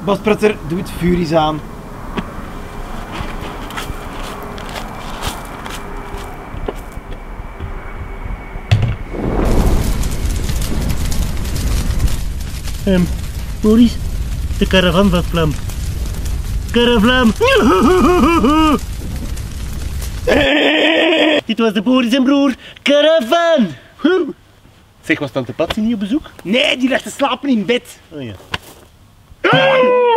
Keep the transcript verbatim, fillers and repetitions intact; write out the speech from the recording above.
Bospratter, doe het vuur eens aan. Um, Maurice, de caravan van vlam. Caravlam! Dit was de Boris en broer, caravan! Zeg, was tante Patsy niet op bezoek? Nee, die ligt te slapen in bed. Oh ja.